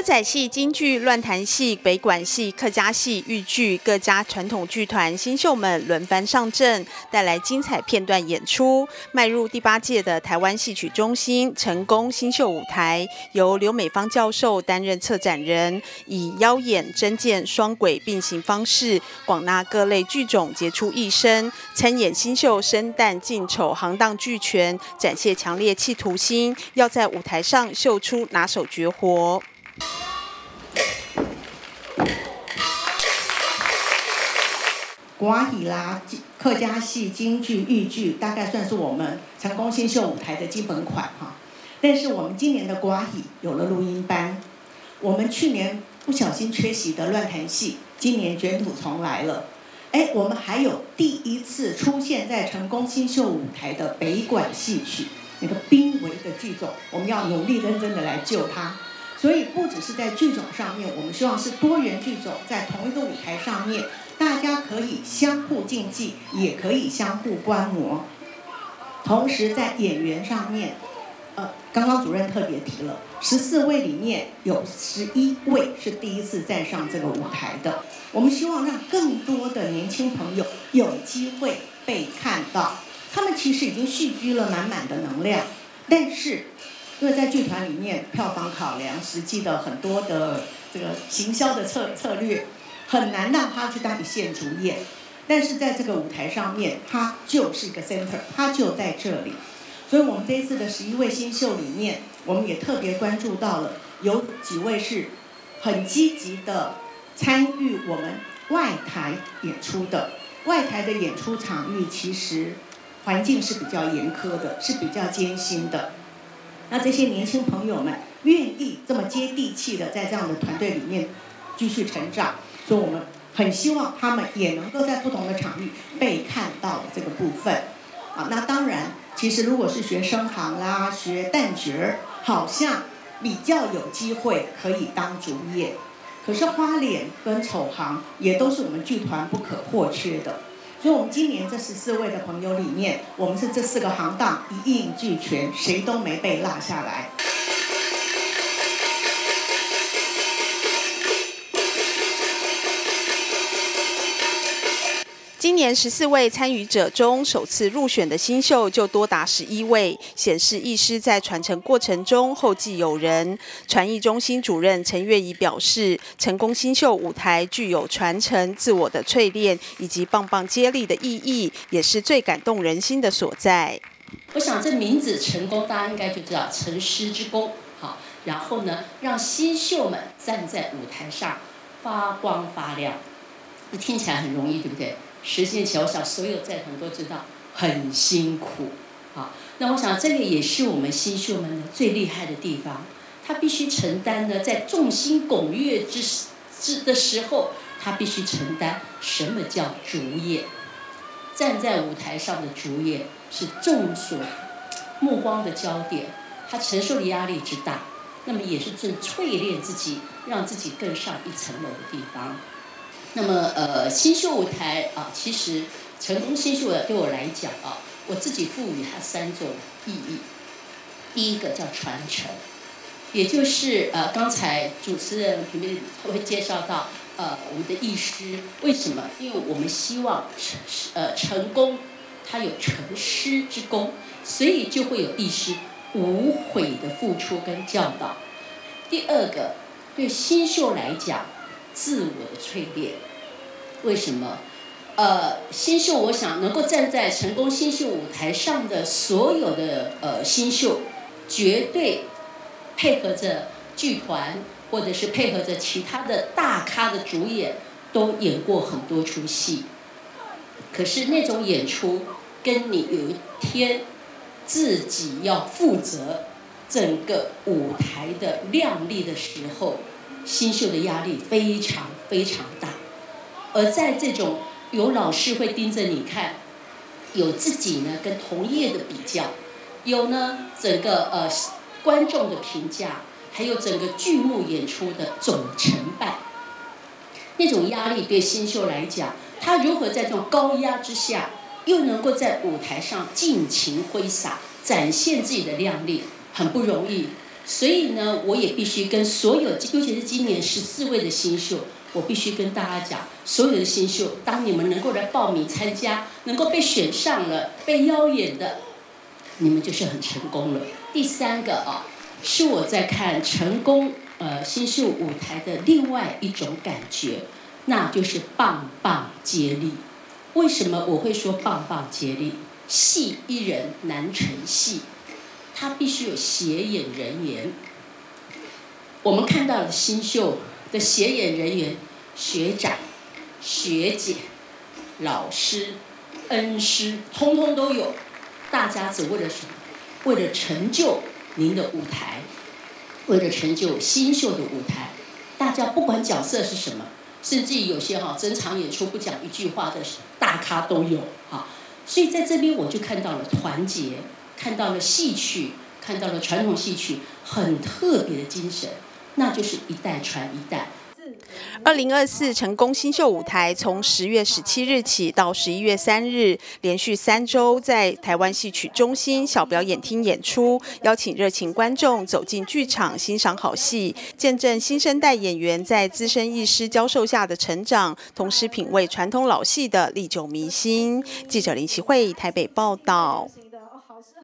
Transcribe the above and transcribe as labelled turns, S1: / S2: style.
S1: 仔戏、京剧、乱弹戏、北管戏、客家戏、豫剧各家传统剧团新秀们轮番上阵，带来精彩片段演出。迈入第8届的台湾戏曲中心成功新秀舞台，由刘美芳教授担任策展人，以妖演、真剑双轨并行方式，广纳各类剧种杰出艺生，参演新秀生旦净丑行当俱全，展现强烈企图心，要在舞台上秀出拿手绝活。
S2: 歌戏啦、客家戏、京剧、豫剧，大概算是我们成功新秀舞台的基本款哈。但是我们今年的歌戏有了录音班，我们去年不小心缺席的乱弹戏，今年卷土重来了。我们还有第一次出现在成功新秀舞台的北管戏曲，那个濒危的剧种，我们要努力认真的来救它。所以不只是在剧种上面，我们希望是多元剧种在同一个舞台上面，大家可以相互竞技，也可以相互观摩。同时在演员上面，刚刚主任特别提了，14位里面有11位是第一次站上这个舞台的。我们希望让更多的年轻朋友有机会被看到。他们其实已经蓄积了满满的能量，但是因为在剧团里面，票房考量、实际的很多的这个行销的策略，很难让他去当一线主演。但是在这个舞台上面，他就是一个 center， 他就在这里。所以我们这一次的11位新秀里面，我们也特别关注到了有几位是很积极的参与我们外台演出的。外台的演出场域其实环境是比较严苛的，是比较艰辛的。那这些年轻朋友们愿意这么接地气的在这样的团队里面继续成长，所以我们很希望他们也能够在不同的场域被看到这个部分。那当然，其实如果是学生行啦、学旦角儿，好像比较有机会可以当主演。可是花脸跟丑行也都是我们剧团不可或缺的。所以我们今年这14位的朋友里面，我们是这4个行当一应俱全，谁都没被落下来。
S1: 今年14位参与者中，首次入选的新秀就多达11位，显示艺师在传承过程中后继有人。传艺中心主任陈月仪表示，成功新秀舞台具有传承、自我的淬炼以及棒棒接力的意义，也是最感动人心的所在。
S3: 我想这名字成功，大家应该就知道成师之功。好，然后呢，让新秀们站在舞台上发光发亮，听起来很容易，对不对？实践起来，我想所有在场都知道很辛苦。好，那我想这个也是我们新秀们的最厉害的地方，他必须承担呢，在众星拱月的时候，他必须承担什么叫主演。站在舞台上的主演是众所目光的焦点，他承受的压力之大，那么也是最淬炼自己，让自己更上一层楼的地方。那么新秀舞台其实成功新秀对我来讲我自己赋予它3种意义。第一个叫传承，也就是刚才主持人平平会介绍到我们的艺师为什么？因为我们希望成功，它有成师之功，所以就会有艺师无悔的付出跟教导。第二个，对新秀来讲，自我的淬炼。为什么？新秀，我想能够站在成功新秀舞台上的所有的新秀，绝对配合着剧团，或者是配合着其他的大咖的主演，都演过很多出戏。可是那种演出，跟你有一天自己要负责整个舞台的亮丽的时候，新秀的压力非常非常大。而在这种有老师会盯着你看，有自己呢跟同业的比较，有呢整个观众的评价，还有整个剧目演出的总成败，那种压力对新秀来讲，他如何在这种高压之下，又能够在舞台上尽情挥洒，展现自己的亮丽，很不容易。 所以呢，我也必须跟所有，尤其是今年14位的新秀，我必须跟大家讲，所有的新秀，当你们能够来报名参加，能够被选上了，被邀演的，你们就是很成功了。第3个啊，是我在看成功新秀舞台的另外一种感觉，那就是棒棒接力。为什么我会说棒棒接力？戏一人难成戏，它必须有协演人员。我们看到了新秀的协演人员，学长、学姐、老师、恩师，通通都有。大家只为了什么？为了成就您的舞台，为了成就新秀的舞台。大家不管角色是什么，甚至于有些整场演出不讲一句话的大咖都有哈。所以在这边我就看到了团结，看到了戏曲，看到了传统戏曲很特别的精神，那就是一代传一代。
S1: 2024成功新秀舞台从10月17日起到11月3日，连续3周在台湾戏曲中心小表演厅演出，邀请热情观众走进剧场欣赏好戏，见证新生代演员在资深艺师教授下的成长，同时品味传统老戏的历久弥新。记者林启慧台北报道。